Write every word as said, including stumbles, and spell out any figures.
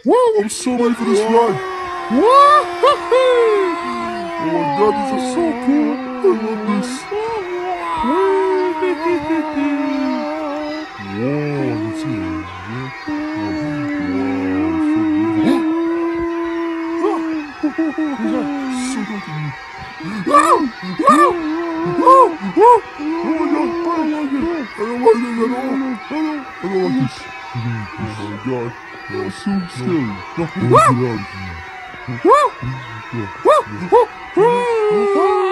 Whoa, I'm so ready for this ride. Whoa! Oh my god, this is so cool. I love this. Whoa, let's see. Wow, so beautiful. So good to me. Wow! Wow! Wow! Wow! Oh my god, I don't like it. I don't like it at all. I don't, I don't like this. Oh my god, that's so scary. No, let's get out of here. Wow! Wow!